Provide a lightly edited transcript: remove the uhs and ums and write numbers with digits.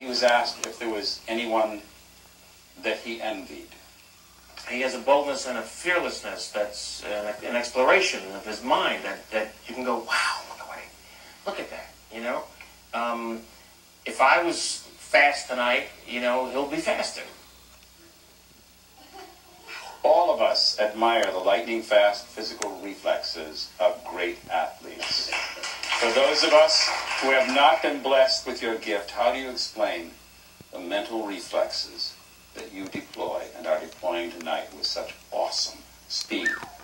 He was asked if there was anyone that he envied. He has a boldness and a fearlessness that's an exploration of his mind that you can go, wow, look at that, you know? If I was fast tonight, you know, he'll be faster. All of us admire the lightning-fast physical reflexes of great athletes. For those of us who have not been blessed with your gift, how do you explain the mental reflexes that you deploy and are deploying tonight with such awesome speed?